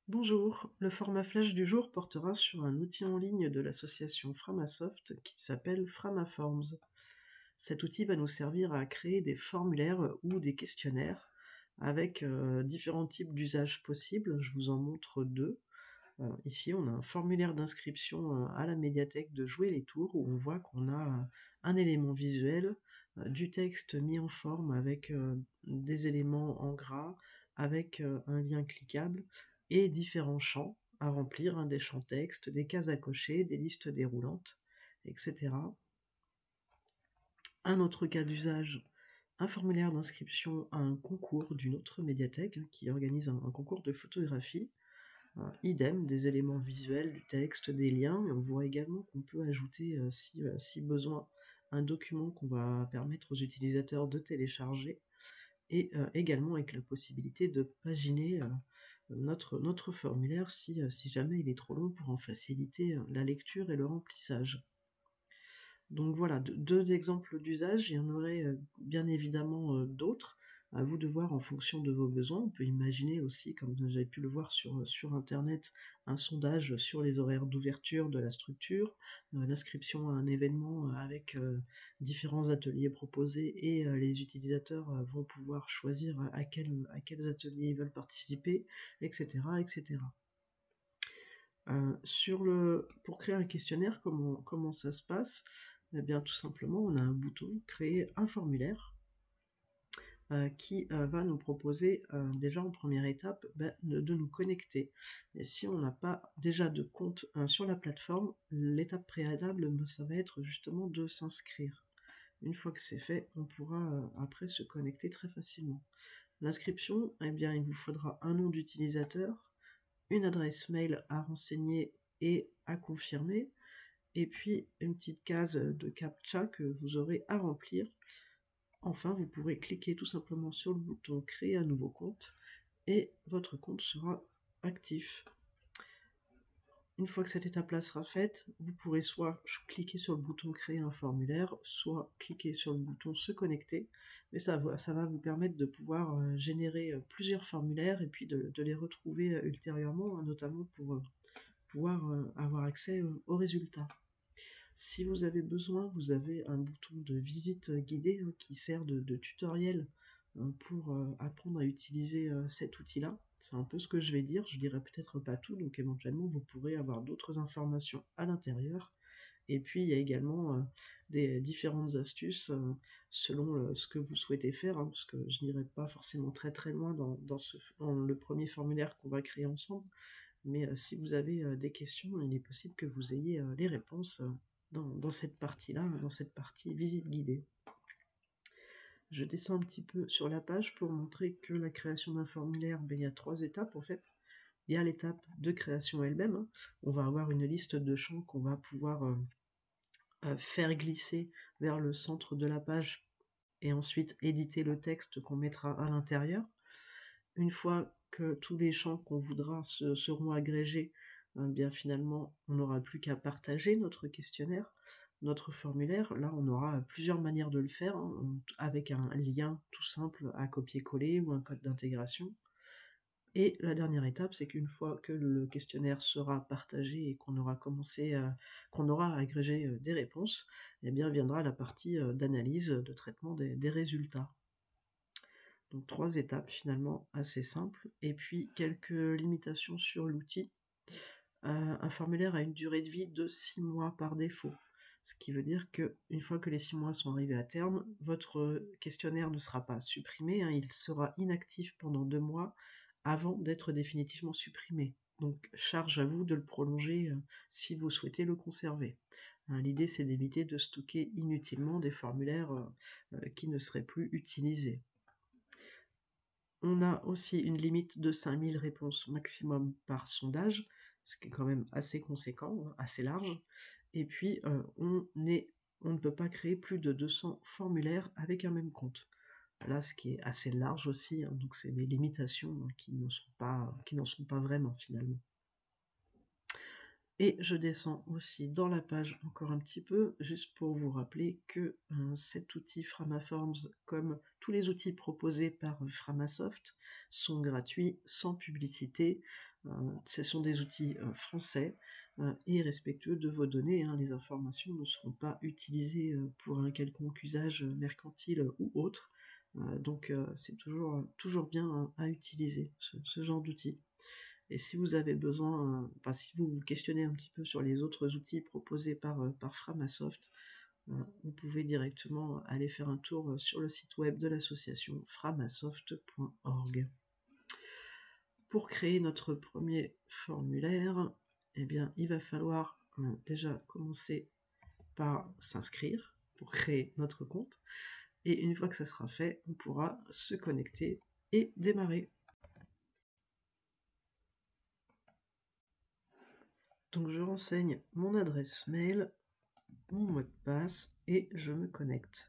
Bonjour, le format flash du jour portera sur un outil en ligne de l'association Framasoft qui s'appelle Framaforms. Cet outil va nous servir à créer des formulaires ou des questionnaires avec différents types d'usages possibles. Je vous en montre deux. Ici, on a un formulaire d'inscription à la médiathèque de Jouer les Tours où on voit qu'on a un élément visuel, du texte mis en forme avec des éléments en gras, avec un lien cliquable et différents champs à remplir, hein, des champs texte, des cases à cocher, des listes déroulantes, etc. Un autre cas d'usage, un formulaire d'inscription à un concours d'une autre médiathèque, hein, qui organise un concours de photographie. Idem, des éléments visuels, du texte, des liens. Et on voit également qu'on peut ajouter, si besoin, un document qu'on va permettre aux utilisateurs de télécharger, et également avec la possibilité de paginer notre formulaire si jamais il est trop long pour en faciliter la lecture et le remplissage. Donc voilà, deux exemples d'usage, il y en aurait bien évidemment d'autres, à vous de voir en fonction de vos besoins. On peut imaginer aussi, comme vous avez pu le voir sur Internet, un sondage sur les horaires d'ouverture de la structure, l'inscription à un événement avec différents ateliers proposés, et les utilisateurs vont pouvoir choisir à quels ateliers ils veulent participer, etc. etc. Pour créer un questionnaire, comment ça se passe? Eh bien, tout simplement, on a un bouton «Créer un formulaire» qui va nous proposer, déjà en première étape, de nous connecter. Et si on n'a pas déjà de compte sur la plateforme, l'étape préalable, ça va être justement de s'inscrire. Une fois que c'est fait, on pourra après se connecter très facilement. L'inscription, eh bien, il vous faudra un nom d'utilisateur, une adresse mail à renseigner et à confirmer, et puis une petite case de CAPTCHA que vous aurez à remplir. Enfin, vous pourrez cliquer tout simplement sur le bouton «Créer un nouveau compte» et votre compte sera actif. Une fois que cette étape-là sera faite, vous pourrez soit cliquer sur le bouton «Créer un formulaire», soit cliquer sur le bouton «Se connecter», mais ça va vous permettre de pouvoir générer plusieurs formulaires et puis de les retrouver ultérieurement, hein, notamment pour pouvoir avoir accès aux résultats. Si vous avez besoin, vous avez un bouton de visite guidée, hein, qui sert de tutoriel pour apprendre à utiliser cet outil-là. C'est un peu ce que je vais dire, je dirai peut-être pas tout, donc éventuellement vous pourrez avoir d'autres informations à l'intérieur. Et puis il y a également des différentes astuces selon ce que vous souhaitez faire, hein, parce que je n'irai pas forcément très très loin dans le premier formulaire qu'on va créer ensemble. Mais si vous avez des questions, il est possible que vous ayez les réponses dans cette partie-là, dans cette partie visite guidée. Je descends un petit peu sur la page pour montrer que la création d'un formulaire, il y a 3 étapes en fait. Il y a l'étape de création elle-même, hein. On va avoir une liste de champs qu'on va pouvoir faire glisser vers le centre de la page et ensuite éditer le texte qu'on mettra à l'intérieur. Une fois que tous les champs qu'on voudra seront agrégés, bien finalement, on n'aura plus qu'à partager notre questionnaire, notre formulaire. Là, on aura plusieurs manières de le faire, hein, avec un lien tout simple à copier-coller ou un code d'intégration. Et la dernière étape, c'est qu'une fois que le questionnaire sera partagé et qu'on aura agrégé des réponses, eh bien viendra la partie d'analyse, de traitement des résultats. Donc 3 étapes finalement assez simples, et puis quelques limitations sur l'outil. Un formulaire a une durée de vie de 6 mois par défaut, ce qui veut dire qu'une fois que les 6 mois sont arrivés à terme, votre questionnaire ne sera pas supprimé, hein, il sera inactif pendant 2 mois avant d'être définitivement supprimé. Donc charge à vous de le prolonger si vous souhaitez le conserver. L'idée, c'est d'éviter de stocker inutilement des formulaires qui ne seraient plus utilisés. On a aussi une limite de 5000 réponses maximum par sondage, ce qui est quand même assez conséquent, hein, assez large. Et puis, on ne peut pas créer plus de 200 formulaires avec un même compte. Là, ce qui est assez large aussi, hein, donc c'est des limitations qui n'en sont pas vraiment finalement. Et je descends aussi dans la page encore un petit peu, juste pour vous rappeler que cet outil Framaforms, comme tous les outils proposés par Framasoft, sont gratuits, sans publicité. Ce sont des outils français et respectueux de vos données, hein. Les informations ne seront pas utilisées pour un quelconque usage mercantile ou autre. Donc c'est toujours bien à utiliser ce genre d'outils. Et si vous avez besoin, enfin si vous vous questionnez un petit peu sur les autres outils proposés par Framasoft, vous pouvez directement aller faire un tour sur le site web de l'association framasoft.org. Pour créer notre premier formulaire, eh bien, il va falloir déjà commencer par s'inscrire pour créer notre compte. Et une fois que ça sera fait, on pourra se connecter et démarrer. Donc je renseigne mon adresse mail, mon mot de passe et je me connecte.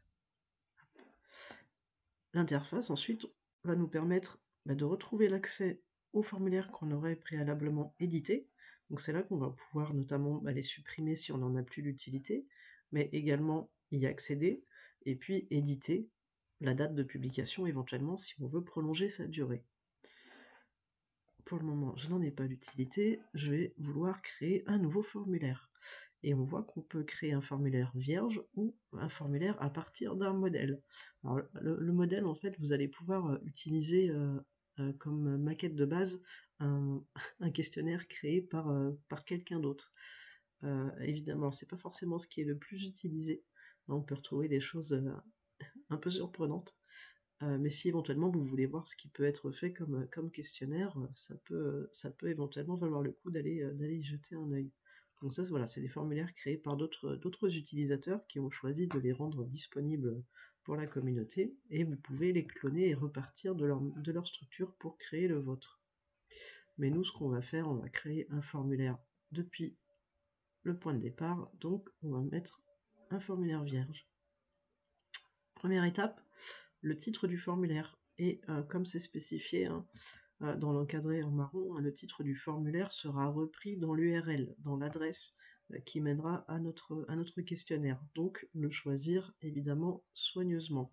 L'interface ensuite va nous permettre de retrouver l'accès au formulaire qu'on aurait préalablement édité. Donc c'est là qu'on va pouvoir notamment les supprimer si on n'en a plus l'utilité, mais également y accéder et puis éditer la date de publication éventuellement si on veut prolonger sa durée. Pour le moment, je n'en ai pas l'utilité, je vais vouloir créer un nouveau formulaire. Et on voit qu'on peut créer un formulaire vierge ou un formulaire à partir d'un modèle. Alors, le modèle, en fait, vous allez pouvoir utiliser comme maquette de base un, un questionnaire créé par quelqu'un d'autre. Évidemment, c'est pas forcément ce qui est le plus utilisé. On peut retrouver des choses un peu surprenantes. Mais si éventuellement vous voulez voir ce qui peut être fait comme questionnaire, ça peut éventuellement valoir le coup d'aller y jeter un œil. Donc ça, voilà, c'est des formulaires créés par d'autres utilisateurs qui ont choisi de les rendre disponibles pour la communauté, et vous pouvez les cloner et repartir de leur structure pour créer le vôtre. Mais nous, ce qu'on va faire, on va créer un formulaire depuis le point de départ, donc on va mettre un formulaire vierge. Première étape, le titre du formulaire. Et comme c'est spécifié dans l'encadré en marron, le titre du formulaire sera repris dans l'URL, dans l'adresse qui mènera à notre questionnaire. Donc le choisir évidemment soigneusement.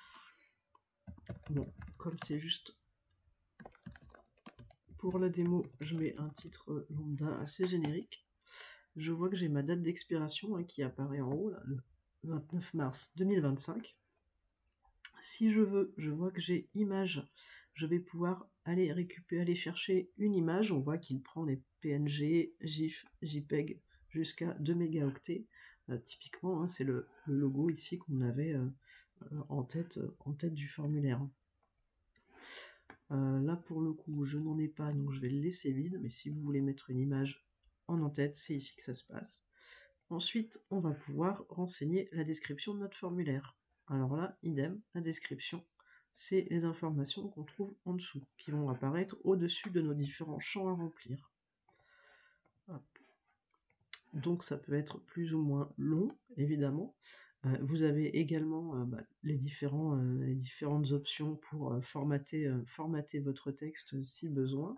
Bon, comme c'est juste pour la démo, je mets un titre lambda assez générique. Je vois que j'ai ma date d'expiration qui apparaît en haut, là, le 29 mars 2025. Si je veux, je vois que j'ai image, je vais pouvoir aller chercher une image. On voit qu'il prend les PNG, GIF, JPEG jusqu'à 2 mégaoctets. Typiquement, c'est le logo ici qu'on avait en tête du formulaire. Là, pour le coup, je n'en ai pas, donc je vais le laisser vide. Mais si vous voulez mettre une image en en-tête, c'est ici que ça se passe. Ensuite, on va pouvoir renseigner la description de notre formulaire. Alors là, idem, la description, c'est les informations qu'on trouve en dessous, qui vont apparaître au-dessus de nos différents champs à remplir. Hop. Donc ça peut être plus ou moins long, évidemment. Vous avez également les différentes options pour formater votre texte si besoin.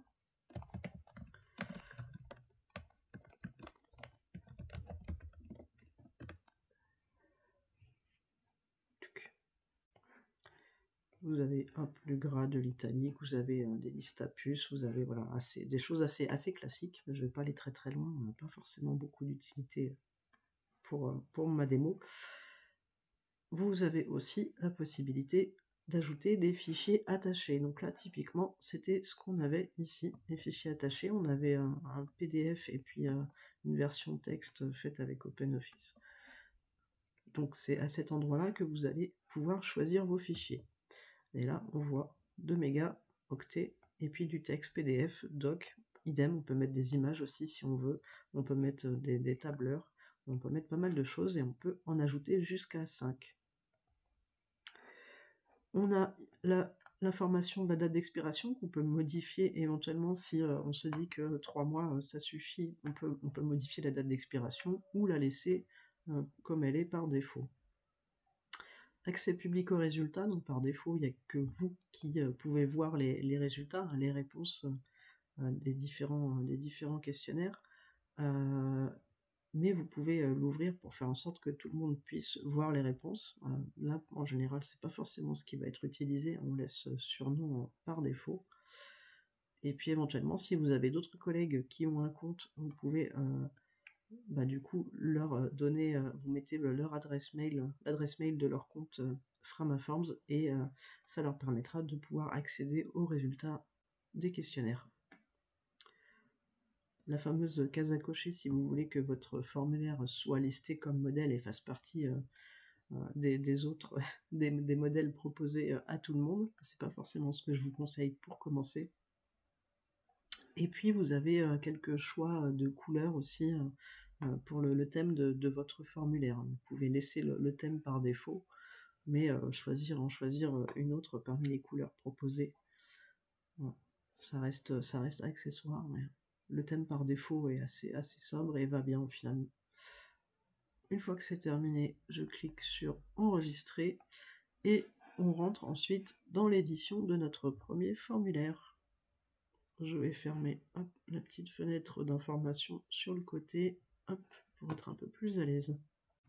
Vous avez un plus gras de l'italique, vous avez des listes à puces, vous avez voilà, des choses assez classiques. Je ne vais pas aller très très loin, on n'a pas forcément beaucoup d'utilité pour ma démo. Vous avez aussi la possibilité d'ajouter des fichiers attachés. Donc là, typiquement, c'était ce qu'on avait ici, les fichiers attachés. On avait un PDF et puis une version texte faite avec OpenOffice. Donc c'est à cet endroit-là que vous allez pouvoir choisir vos fichiers. Et là, on voit 2 mégaoctets et puis du texte PDF, doc, idem, on peut mettre des images aussi si on veut, on peut mettre des tableurs, on peut mettre pas mal de choses et on peut en ajouter jusqu'à 5. On a l'information de la date d'expiration qu'on peut modifier éventuellement si on se dit que 3 mois ça suffit, on peut modifier la date d'expiration ou la laisser comme elle est par défaut. Accès public aux résultats, donc par défaut, il n'y a que vous qui pouvez voir les résultats, les réponses des différents questionnaires. mais vous pouvez l'ouvrir pour faire en sorte que tout le monde puisse voir les réponses. Là, en général, c'est pas forcément ce qui va être utilisé, on laisse sur nous par défaut. Et puis éventuellement, si vous avez d'autres collègues qui ont un compte, vous pouvez du coup leur donner, vous mettez leur adresse mail, l'adresse mail de leur compte Framaforms, et ça leur permettra de pouvoir accéder aux résultats des questionnaires. La fameuse case à cocher si vous voulez que votre formulaire soit listé comme modèle et fasse partie des autres des modèles proposés à tout le monde. C'est pas forcément ce que je vous conseille pour commencer. Et puis vous avez quelques choix de couleurs aussi pour le thème de votre formulaire. Vous pouvez laisser le thème par défaut, mais en choisir une autre parmi les couleurs proposées. Bon, ça reste accessoire, mais le thème par défaut est assez sobre et va bien au final. Une fois que c'est terminé, je clique sur enregistrer et on rentre ensuite dans l'édition de notre premier formulaire. Je vais fermer la petite fenêtre d'information sur le côté, pour être un peu plus à l'aise.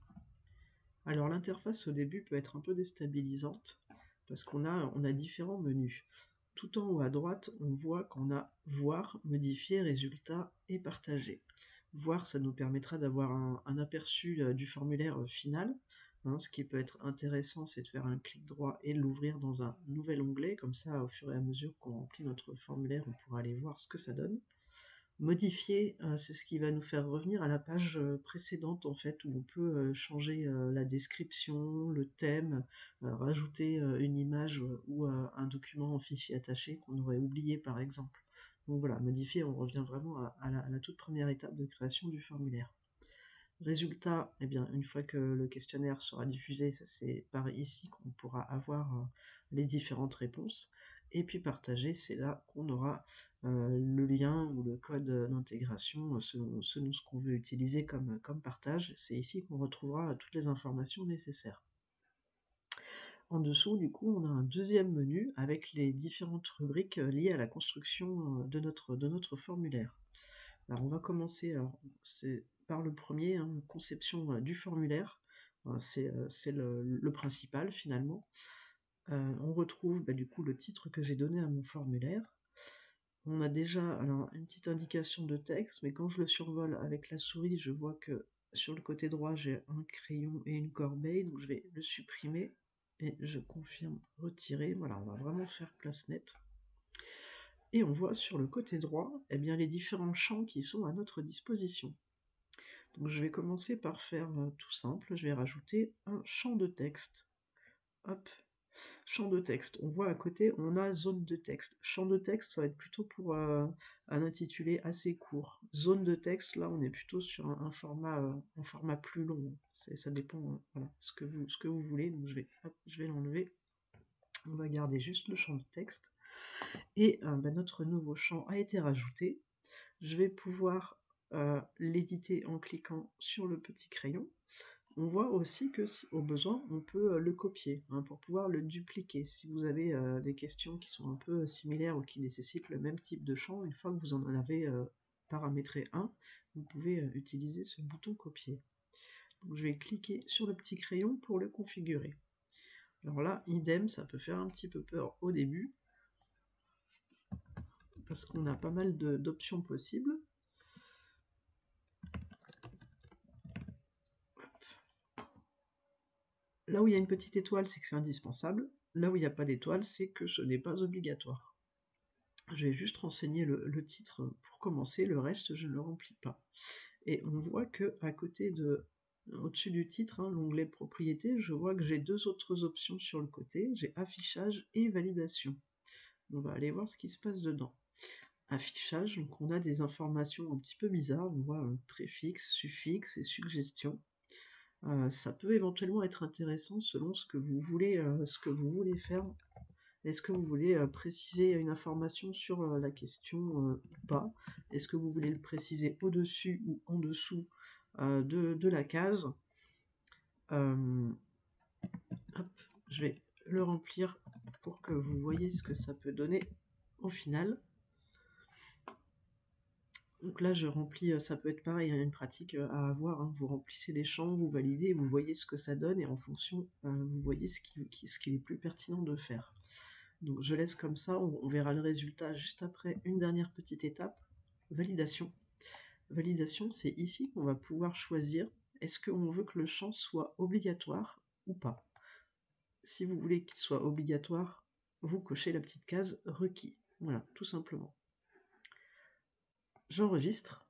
Alors l'interface au début peut être un peu déstabilisante parce qu'on a différents menus. Tout en haut à droite, on voit qu'on a voir, modifier, résultats et partager. Voir, ça nous permettra d'avoir un aperçu du formulaire final. Ce qui peut être intéressant, c'est de faire un clic droit et l'ouvrir dans un nouvel onglet. Comme ça, au fur et à mesure qu'on remplit notre formulaire, on pourra aller voir ce que ça donne. Modifier, c'est ce qui va nous faire revenir à la page précédente, en fait, où on peut changer la description, le thème, rajouter une image ou un document en fichier attaché qu'on aurait oublié, par exemple. Donc voilà, modifier, on revient vraiment à la toute première étape de création du formulaire. Résultat, eh bien, une fois que le questionnaire sera diffusé, c'est par ici qu'on pourra avoir les différentes réponses. Et puis partager, c'est là qu'on aura le lien ou le code d'intégration selon ce qu'on veut utiliser comme partage. C'est ici qu'on retrouvera toutes les informations nécessaires. En dessous, du coup, on a un deuxième menu avec les différentes rubriques liées à la construction de notre formulaire. Alors on va commencer par le premier, conception du formulaire. C'est le principal finalement. On retrouve du coup le titre que j'ai donné à mon formulaire. On a déjà alors, une petite indication de texte, mais quand je le survole avec la souris, je vois que sur le côté droit, j'ai un crayon et une corbeille, donc je vais le supprimer et je confirme retirer. Voilà, on va vraiment faire place nette. Et on voit sur le côté droit les différents champs qui sont à notre disposition. Donc je vais commencer par faire tout simple, je vais rajouter un champ de texte. Hop, champ de texte. On voit à côté, on a zone de texte. Champ de texte, ça va être plutôt pour un intitulé assez court. Zone de texte, là, on est plutôt sur un format plus long. Ça dépend, voilà, ce que vous voulez. Donc je vais l'enlever. On va garder juste le champ de texte. Et notre nouveau champ a été rajouté. Je vais pouvoir l'éditer en cliquant sur le petit crayon. On voit aussi que si au besoin, on peut le copier pour pouvoir le dupliquer. Si vous avez des questions qui sont un peu similaires ou qui nécessitent le même type de champ, une fois que vous en avez paramétré un, vous pouvez utiliser ce bouton copier. Donc, je vais cliquer sur le petit crayon pour le configurer. Alors là, idem, ça peut faire un petit peu peur au début, parce qu'on a pas mal d'options possibles. Là où il y a une petite étoile, c'est que c'est indispensable. Là où il n'y a pas d'étoile, c'est que ce n'est pas obligatoire. Je vais juste renseigner le titre pour commencer, le reste je ne le remplis pas. Et on voit que à côté au-dessus du titre, l'onglet propriété, je vois que j'ai deux autres options sur le côté, j'ai affichage et validation. On va aller voir ce qui se passe dedans. Affichage, donc on a des informations un petit peu bizarres, on voit préfixe, suffixe et suggestion. Ça peut éventuellement être intéressant selon ce que vous voulez faire. Est-ce que vous voulez préciser une information sur la question ou pas? Est-ce que vous voulez le préciser au-dessus ou en dessous de la case? Hop, je vais le remplir pour que vous voyez ce que ça peut donner au final. Donc là, je remplis, ça peut être pareil, hein, une pratique à avoir, hein. Vous remplissez les champs, vous validez, vous voyez ce que ça donne, et en fonction, vous voyez ce qu'il est plus pertinent de faire. Donc je laisse comme ça, on verra le résultat juste après une dernière petite étape, validation. Validation, c'est ici qu'on va pouvoir choisir est-ce qu'on veut que le champ soit obligatoire ou pas. Si vous voulez qu'il soit obligatoire, vous cochez la petite case requis. Voilà, tout simplement. J'enregistre.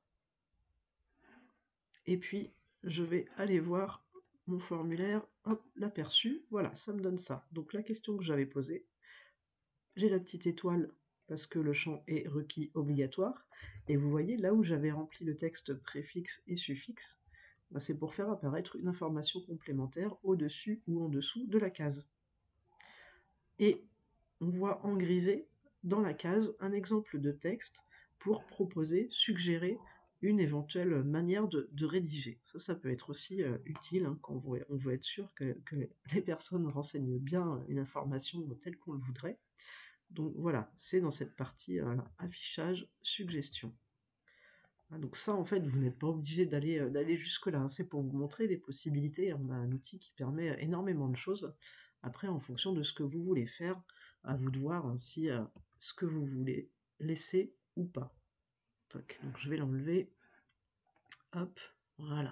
Et puis, je vais aller voir mon formulaire, hop, l'aperçu, voilà, ça me donne ça. Donc la question que j'avais posée, j'ai la petite étoile parce que le champ est requis obligatoire, et vous voyez, là où j'avais rempli le texte préfixe et suffixe, bah, c'est pour faire apparaître une information complémentaire au-dessus ou en dessous de la case. Et on voit en grisé, dans la case, un exemple de texte pour proposer, suggérer une éventuelle manière de rédiger. Ça peut être aussi utile, hein, quand on veut être sûr que les personnes renseignent bien une information telle qu'on le voudrait. Donc voilà, c'est dans cette partie affichage, suggestion. Donc ça, en fait, vous n'êtes pas obligé d'aller jusque-là, hein. C'est pour vous montrer les possibilités. On a un outil qui permet énormément de choses. Après, en fonction de ce que vous voulez faire, à vous de voir si ce que vous voulez laisser ou pas. Toc. Donc je vais l'enlever. Hop, voilà.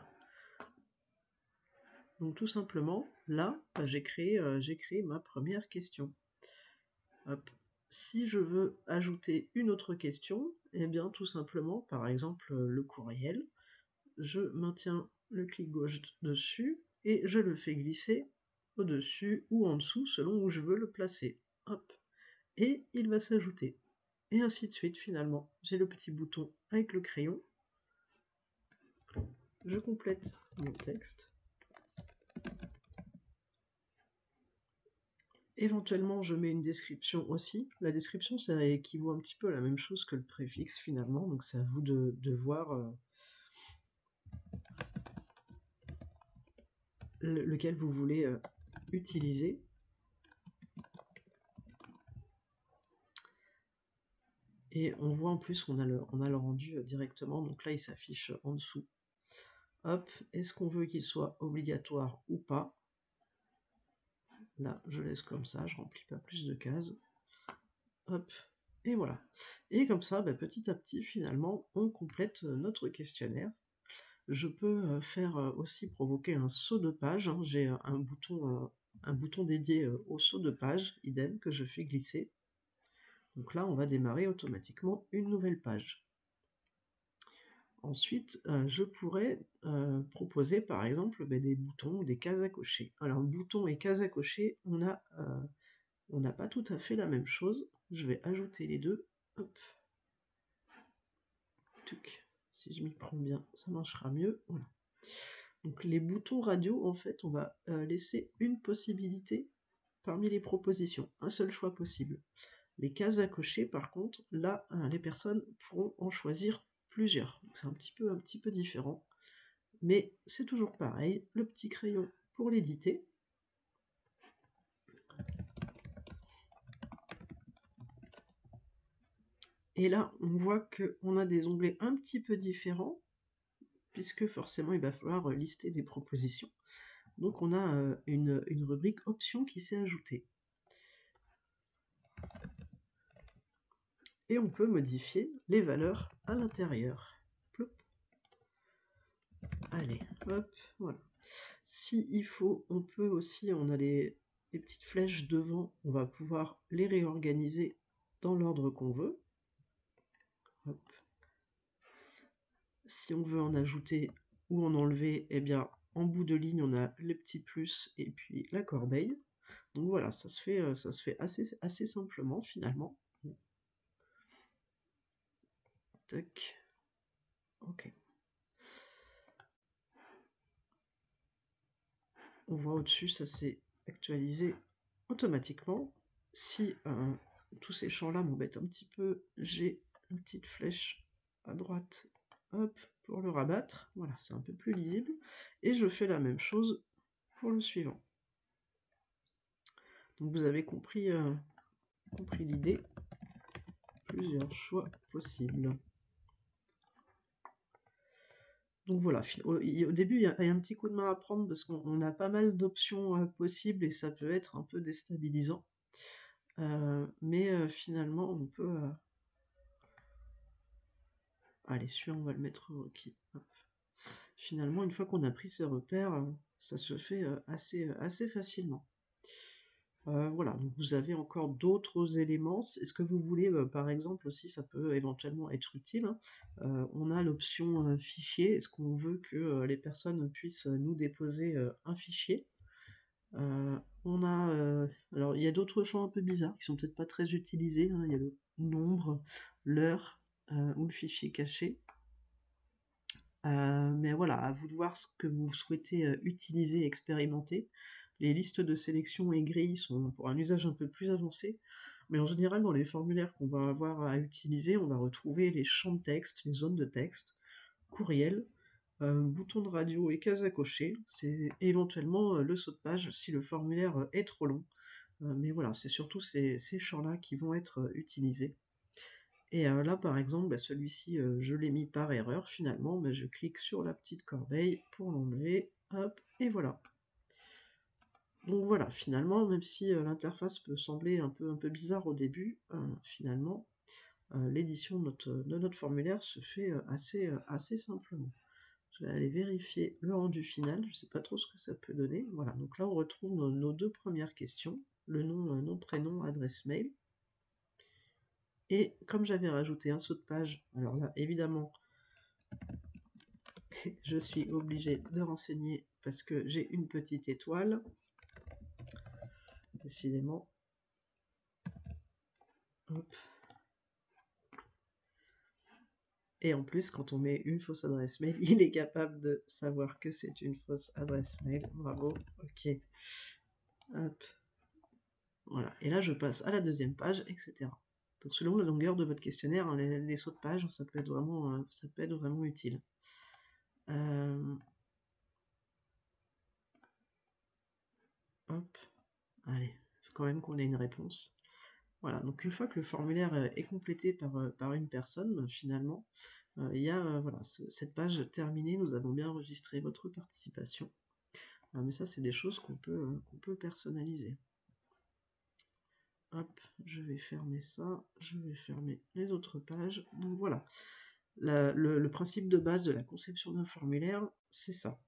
Donc tout simplement, là, j'ai créé ma première question. Hop. Si je veux ajouter une autre question, eh bien tout simplement, par exemple le courriel, je maintiens le clic gauche dessus et je le fais glisser au-dessus ou en dessous selon où je veux le placer. Hop. Et il va s'ajouter. Et ainsi de suite finalement. J'ai le petit bouton avec le crayon. Je complète mon texte. Éventuellement, je mets une description aussi. La description, ça équivaut un petit peu à la même chose que le préfixe finalement, donc c'est à vous de voir lequel vous voulez utiliser. Et on voit en plus qu'on a le rendu directement, donc là il s'affiche en dessous. Hop, est-ce qu'on veut qu'il soit obligatoire ou pas? Là, je laisse comme ça, je remplis pas plus de cases. Hop, et voilà. Et comme ça, petit à petit, finalement, on complète notre questionnaire. Je peux faire aussi provoquer un saut de page, hein. J'ai un bouton dédié au saut de page, idem, que je fais glisser. Donc là, on va démarrer automatiquement une nouvelle page. Ensuite, je pourrais proposer par exemple des boutons ou des cases à cocher. Alors, boutons et cases à cocher, on n'a pas tout à fait la même chose. Je vais ajouter les deux. Hop. Tuc. Si je m'y prends bien, ça marchera mieux. Voilà. Donc les boutons radio, en fait, on va laisser une possibilité parmi les propositions, un seul choix possible. Les cases à cocher, par contre, là, les personnes pourront en choisir plusieurs. C'est un petit peu différent. Mais c'est toujours pareil, le petit crayon pour l'éditer. Et là, on voit qu'on a des onglets un petit peu différents, puisque forcément, il va falloir lister des propositions. Donc on a une rubrique options qui s'est ajoutée. Et on peut modifier les valeurs à l'intérieur. Allez, hop, voilà. Si il faut, on peut aussi, on a les petites flèches devant, on va pouvoir les réorganiser dans l'ordre qu'on veut. Hop. Si on veut en ajouter ou en enlever, eh bien, en bout de ligne, on a les petits plus et puis la corbeille. Donc voilà, ça se fait assez simplement finalement. Tac. Ok. On voit au-dessus, ça s'est actualisé automatiquement. Si tous ces champs-là m'embêtent un petit peu, j'ai une petite flèche à droite, hop, pour le rabattre. Voilà, c'est un peu plus lisible. Et je fais la même chose pour le suivant. Donc vous avez compris l'idée. Plusieurs choix possibles. Donc voilà, au début, il y a un petit coup de main à prendre parce qu'on a pas mal d'options, possibles et ça peut être un peu déstabilisant. Mais finalement, on peut, allez, celui-là, on va le mettre OK. Hop. Finalement, une fois qu'on a pris ses repères, ça se fait, assez facilement. Voilà, donc vous avez encore d'autres éléments. Est-ce que vous voulez, par exemple aussi, ça peut éventuellement être utile, hein, on a l'option, fichier. Est-ce qu'on veut que, les personnes puissent, nous déposer, un fichier? On a, alors il y a d'autres champs un peu bizarres qui sont peut-être pas très utilisés, hein. Il y a le nombre, l'heure, ou le fichier caché. Mais voilà, à vous de voir ce que vous souhaitez, utiliser et expérimenter. Les listes de sélection et grilles sont pour un usage un peu plus avancé, mais en général, dans les formulaires qu'on va avoir à utiliser, on va retrouver les champs de texte, les zones de texte, courriel, bouton de radio et case à cocher. C'est éventuellement, le saut de page si le formulaire, est trop long. Mais voilà, c'est surtout ces champs-là qui vont être, utilisés. Et là, par exemple, bah, celui-ci, je l'ai mis par erreur finalement, mais je clique sur la petite corbeille pour l'enlever, hop, et voilà. Donc voilà, finalement, même si, l'interface peut sembler un peu bizarre au début, finalement, l'édition de notre formulaire se fait, assez simplement. Je vais aller vérifier le rendu final, je ne sais pas trop ce que ça peut donner. Voilà, donc là on retrouve nos 2 premières questions, le nom, prénom, adresse mail. Et comme j'avais rajouté un saut de page, alors là évidemment je suis obligée de renseigner parce que j'ai une petite étoile, décidément. Hop. Et en plus, quand on met une fausse adresse mail, il est capable de savoir que c'est une fausse adresse mail. Bravo, ok. Hop. Voilà. Et là, je passe à la deuxième page, etc. Donc selon la longueur de votre questionnaire, hein, les sauts de page, ça peut être vraiment utile. Hop. Allez, il faut quand même qu'on ait une réponse. Voilà, donc une fois que le formulaire est complété par une personne, finalement, il y a voilà, cette page terminée, nous avons bien enregistré votre participation. Mais ça, c'est des choses qu'on peut personnaliser. Hop, je vais fermer ça, je vais fermer les autres pages. Donc voilà, le principe de base de la conception d'un formulaire, c'est ça.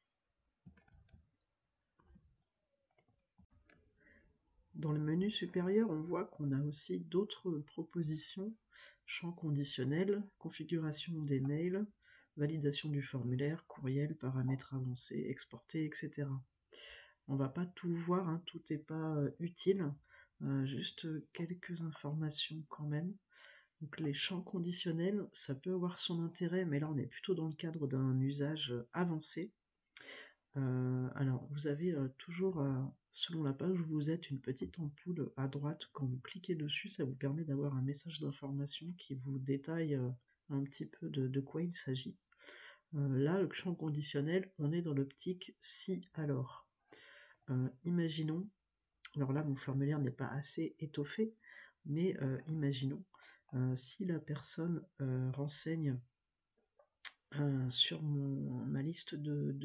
Dans le menu supérieur, on voit qu'on a aussi d'autres propositions, champs conditionnels, configuration des mails, validation du formulaire, courriel, paramètres avancés, exporter, etc. On va pas tout voir, hein, tout n'est pas utile, juste quelques informations quand même. Donc les champs conditionnels, ça peut avoir son intérêt, mais là on est plutôt dans le cadre d'un usage avancé. Alors, vous avez toujours, selon la page où vous êtes, une petite ampoule à droite. Quand vous cliquez dessus, ça vous permet d'avoir un message d'information qui vous détaille un petit peu de quoi il s'agit. Là, le champ conditionnel, on est dans l'optique si alors. Imaginons, alors là, mon formulaire n'est pas assez étoffé, mais imaginons si la personne renseigne sur ma liste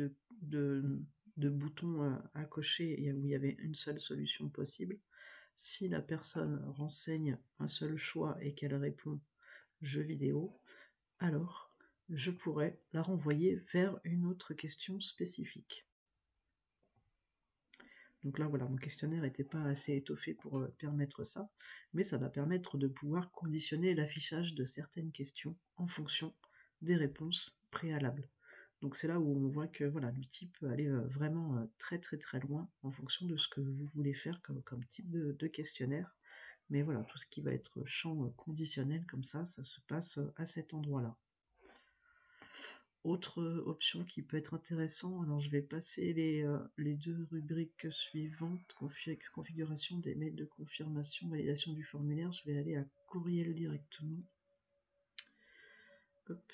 de boutons à cocher et où il y avait une seule solution possible, si la personne renseigne un seul choix et qu'elle répond jeu vidéo, alors je pourrais la renvoyer vers une autre question spécifique. Donc là, voilà, mon questionnaire n'était pas assez étoffé pour permettre ça, mais ça va permettre de pouvoir conditionner l'affichage de certaines questions en fonction des réponses préalables. Donc c'est là où on voit que voilà, l'outil peut aller vraiment très très très loin en fonction de ce que vous voulez faire comme type de questionnaire. Mais voilà, tout ce qui va être champ conditionnel comme ça se passe à cet endroit-là. Autre option qui peut être intéressant, alors je vais passer les 2 rubriques suivantes, configuration des mails de confirmation, validation du formulaire, je vais aller à courriel directement. Hop.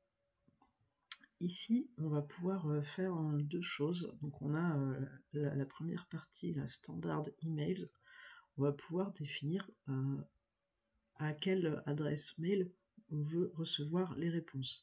Ici, on va pouvoir faire 2 choses. Donc on a la première partie, la standard emails, on va pouvoir définir à quelle adresse mail on veut recevoir les réponses.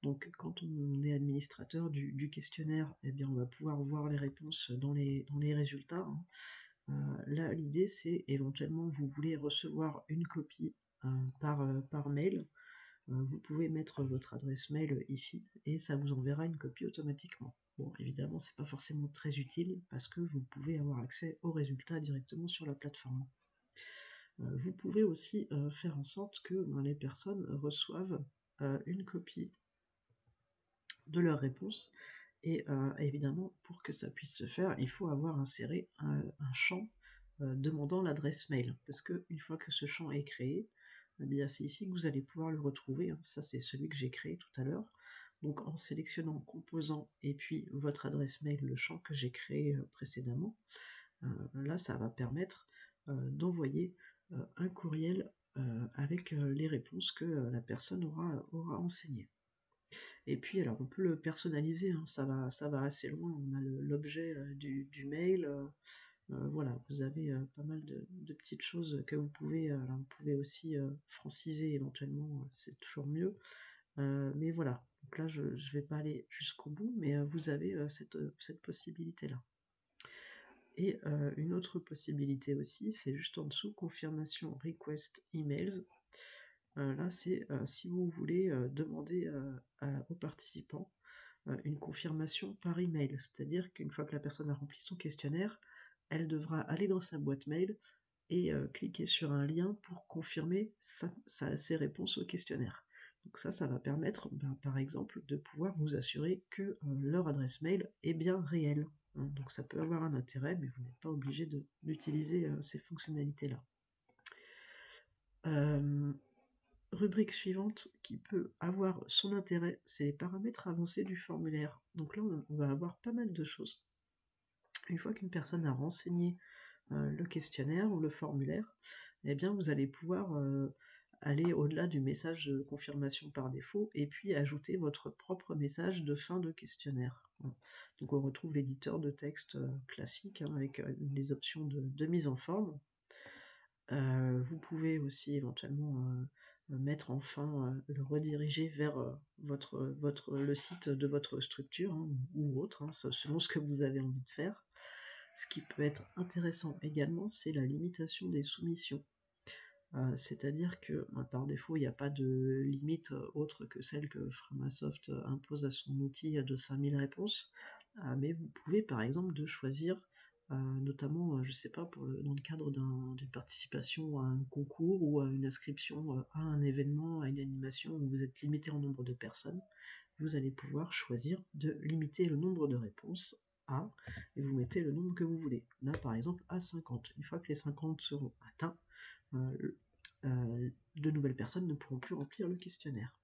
Donc quand on est administrateur du questionnaire, eh bien on va pouvoir voir les réponses dans les résultats, hein. Là, l'idée, c'est éventuellement vous voulez recevoir une copie par mail. Vous pouvez mettre votre adresse mail ici et ça vous enverra une copie automatiquement. Bon, évidemment, c'est pas forcément très utile parce que vous pouvez avoir accès aux résultats directement sur la plateforme. Vous pouvez aussi faire en sorte que les personnes reçoivent une copie de leurs réponses. Et évidemment, pour que ça puisse se faire, il faut avoir inséré un champ demandant l'adresse mail. Parce qu'une fois que ce champ est créé, eh bien, c'est ici que vous allez pouvoir le retrouver, hein. Ça, c'est celui que j'ai créé tout à l'heure. Donc en sélectionnant composant et puis votre adresse mail, le champ que j'ai créé précédemment, là, ça va permettre d'envoyer un courriel avec les réponses que la personne aura enseignées. Et puis, alors, on peut le personnaliser, hein, ça va assez loin. On a l'objet du mail. Voilà, vous avez pas mal de petites choses que vous pouvez. Alors, vous pouvez aussi franciser éventuellement, c'est toujours mieux. Mais voilà, donc là, je ne vais pas aller jusqu'au bout, mais vous avez cette possibilité-là. Et une autre possibilité aussi, c'est juste en dessous, confirmation request emails. Là, c'est si vous voulez demander aux participants une confirmation par email, c'est-à-dire qu'une fois que la personne a rempli son questionnaire, elle devra aller dans sa boîte mail et cliquer sur un lien pour confirmer ses réponses au questionnaire. Donc ça va permettre, par exemple, de pouvoir vous assurer que leur adresse mail est bien réelle, hein. Donc ça peut avoir un intérêt, mais vous n'êtes pas obligé d'utiliser ces fonctionnalités-là. Rubrique suivante qui peut avoir son intérêt, c'est les paramètres avancés du formulaire. Donc là, on va avoir pas mal de choses. Une fois qu'une personne a renseigné le questionnaire ou le formulaire, eh bien vous allez pouvoir aller au-delà du message de confirmation par défaut et puis ajouter votre propre message de fin de questionnaire. Donc on retrouve l'éditeur de texte classique, hein, avec les options de mise en forme. Vous pouvez aussi éventuellement mettre enfin le rediriger vers le site de votre structure, hein, ou autre, hein, selon ce que vous avez envie de faire. Ce qui peut être intéressant également, c'est la limitation des soumissions. C'est-à-dire que par défaut, il n'y a pas de limite autre que celle que Framasoft impose à son outil de 5000 réponses, mais vous pouvez par exemple de choisir, notamment, je sais pas, dans le cadre d'une participation à un concours ou à une inscription à un événement, à une animation où vous êtes limité en nombre de personnes, vous allez pouvoir choisir de limiter le nombre de réponses à, et vous mettez le nombre que vous voulez. Là par exemple à 50. Une fois que les 50 seront atteints, de nouvelles personnes ne pourront plus remplir le questionnaire.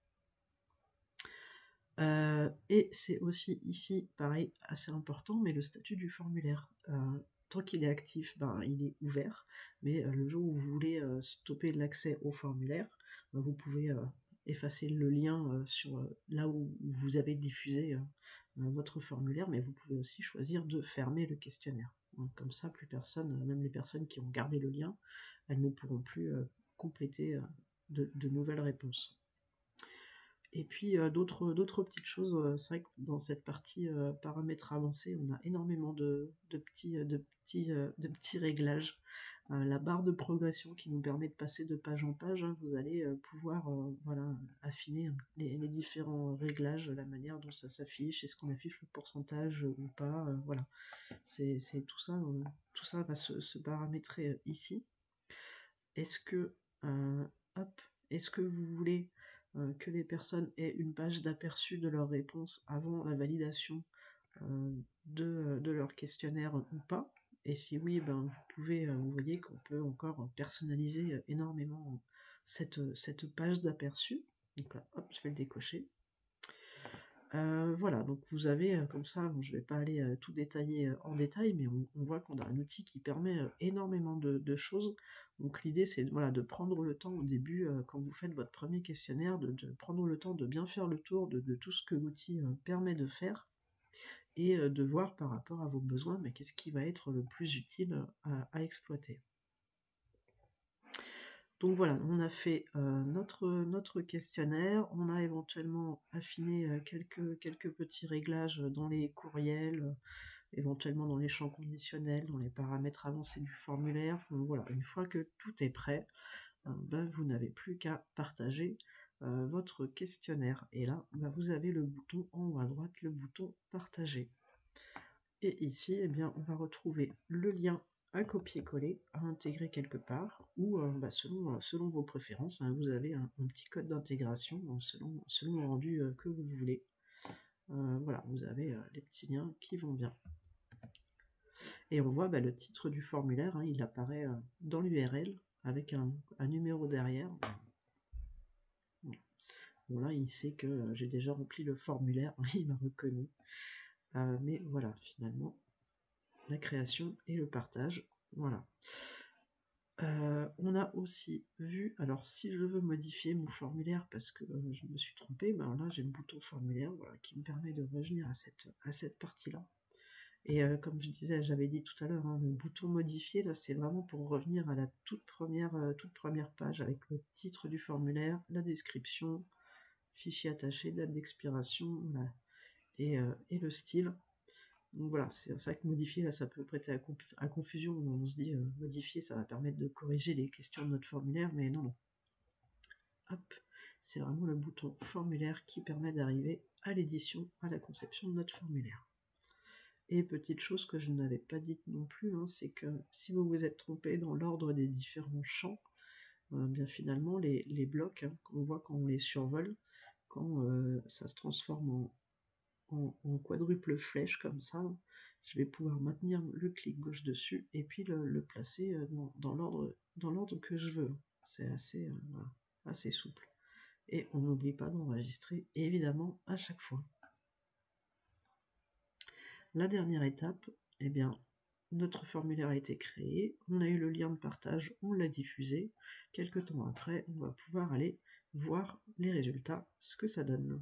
Et c'est aussi ici, pareil, assez important, mais le statut du formulaire. Tant qu'il est actif, il est ouvert, mais le jour où vous voulez stopper l'accès au formulaire, vous pouvez effacer le lien sur là où vous avez diffusé votre formulaire, mais vous pouvez aussi choisir de fermer le questionnaire. Donc, comme ça, plus personne, même les personnes qui ont gardé le lien, elles ne pourront plus compléter de nouvelles réponses. Et puis d'autres petites choses, c'est vrai que dans cette partie paramètres avancés, on a énormément de petits réglages. La barre de progression qui nous permet de passer de page en page, hein, vous allez pouvoir voilà, affiner les différents réglages, la manière dont ça s'affiche, est-ce qu'on affiche le pourcentage ou pas, voilà. C'est tout ça va se paramétrer ici. Est-ce que, est-ce que vous voulez que les personnes aient une page d'aperçu de leurs réponses avant la validation de leur questionnaire ou pas? Et si oui, vous pouvez, vous voyez qu'on peut encore personnaliser énormément cette page d'aperçu. Donc là, hop, je vais le décocher. Voilà, donc vous avez comme ça, bon, je ne vais pas aller tout détailler en détail, mais on voit qu'on a un outil qui permet énormément de choses. Donc l'idée c'est voilà, de prendre le temps au début, quand vous faites votre premier questionnaire, de prendre le temps de bien faire le tour de tout ce que l'outil permet de faire, et de voir par rapport à vos besoins, mais qu'est-ce qui va être le plus utile à exploiter. Donc voilà, on a fait notre questionnaire, on a éventuellement affiné quelques petits réglages dans les courriels, éventuellement dans les champs conditionnels, dans les paramètres avancés du formulaire. Donc voilà, une fois que tout est prêt, ben, vous n'avez plus qu'à partager votre questionnaire. Et là, ben, vous avez le bouton en haut à droite, le bouton partager. Et ici, eh bien, on va retrouver le lien à copier-coller, à intégrer quelque part, ou bah, selon vos préférences, hein, vous avez un petit code d'intégration selon le rendu que vous voulez. Voilà, vous avez les petits liens qui vont bien. Et on voit bah, le titre du formulaire, hein, il apparaît dans l'URL avec un numéro derrière. Bon là, il sait que j'ai déjà rempli le formulaire, il m'a reconnu. Mais voilà, finalement, la création et le partage, voilà. On a aussi vu, alors si je veux modifier mon formulaire parce que je me suis trompé, ben là j'ai le bouton formulaire voilà, qui me permet de revenir à cette partie-là. Et comme je disais, j'avais dit tout à l'heure, hein, le bouton modifier, là c'est vraiment pour revenir à la toute première page avec le titre du formulaire, la description, fichier attaché, date d'expiration, voilà, et le style. Donc voilà, c'est ça que modifier, là, ça peut prêter à confusion. On se dit, modifier, ça va permettre de corriger les questions de notre formulaire, mais non, non. Hop, c'est vraiment le bouton formulaire qui permet d'arriver à l'édition, à la conception de notre formulaire. Et petite chose que je n'avais pas dite non plus, hein, c'est que si vous vous êtes trompé dans l'ordre des différents champs, bien finalement, les blocs, hein, qu'on voit quand on les survole, quand ça se transforme en quadruple flèche comme ça, je vais pouvoir maintenir le clic gauche dessus et puis le placer dans l'ordre que je veux. C'est assez, voilà, assez souple. Et on n'oublie pas d'enregistrer évidemment à chaque fois. La dernière étape, eh bien, notre formulaire a été créé, on a eu le lien de partage, on l'a diffusé. Quelques temps après, on va pouvoir aller voir les résultats, ce que ça donne.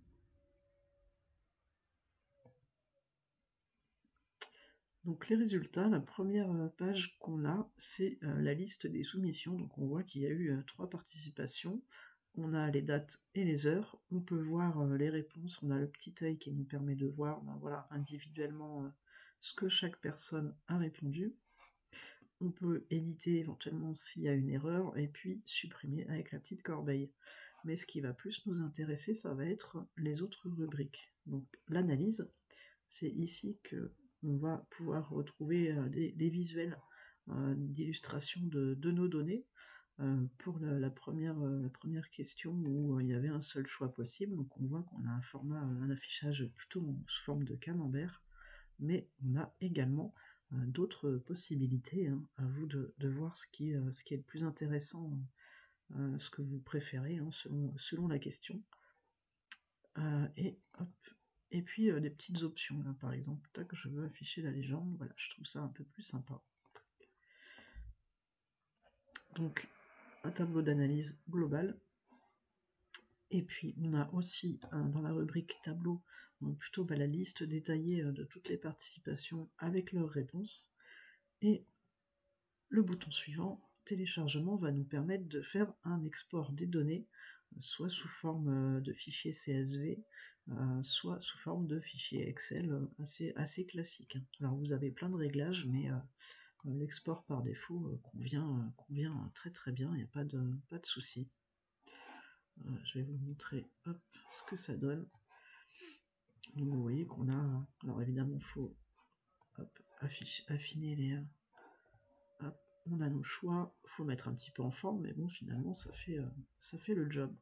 Donc les résultats, la première page qu'on a, c'est la liste des soumissions. Donc on voit qu'il y a eu 3 participations. On a les dates et les heures. On peut voir les réponses. On a le petit œil qui nous permet de voir ben, voilà, individuellement ce que chaque personne a répondu. On peut éditer éventuellement s'il y a une erreur et puis supprimer avec la petite corbeille. Mais ce qui va plus nous intéresser, ça va être les autres rubriques. Donc l'analyse, c'est ici que on va pouvoir retrouver des visuels d'illustration de nos données. Pour la première question où il y avait un seul choix possible, donc on voit qu'on a un affichage plutôt sous forme de camembert, mais on a également d'autres possibilités, hein, à vous de voir ce qui est le plus intéressant, ce que vous préférez, hein, selon la question. Et hop, et puis des petites options, là, par exemple, tac, je veux afficher la légende, voilà, je trouve ça un peu plus sympa. Donc, un tableau d'analyse globale. Et puis, on a aussi, dans la rubrique tableau, plutôt la liste détaillée de toutes les participations avec leurs réponses. Et le bouton suivant, téléchargement, va nous permettre de faire un export des données, soit sous forme de fichier CSV, soit sous forme de fichier Excel assez classique. Alors vous avez plein de réglages, mais l'export par défaut convient très très bien, il n'y a pas de souci. Je vais vous montrer hop, ce que ça donne. Donc vous voyez qu'on a, alors évidemment il faut affiner les... Hop, on a nos choix, il faut mettre un petit peu en forme, mais bon finalement ça fait le job.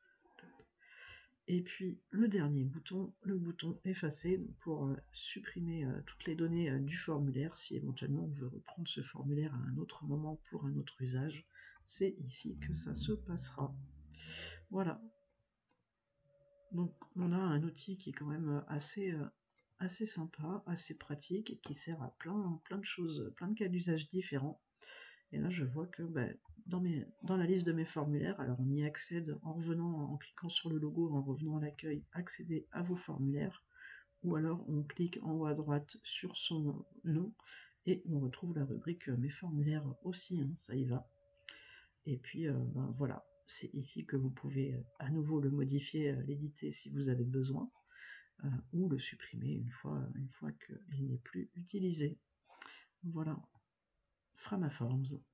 Et puis le dernier bouton, le bouton effacer, pour supprimer toutes les données du formulaire, si éventuellement on veut reprendre ce formulaire à un autre moment pour un autre usage, c'est ici que ça se passera. Voilà. Donc on a un outil qui est quand même assez sympa, assez pratique, et qui sert à plein de choses, plein de cas d'usage différents. Et là je vois que dans la liste de mes formulaires, alors on y accède en cliquant sur le logo, en revenant à l'accueil, accéder à vos formulaires, ou alors on clique en haut à droite sur son nom, et on retrouve la rubrique mes formulaires aussi, hein, ça y va. et puis, ben, voilà, c'est ici que vous pouvez, à nouveau le modifier, l'éditer si vous avez besoin, ou le supprimer une fois qu'il n'est plus utilisé. Voilà, Framaforms.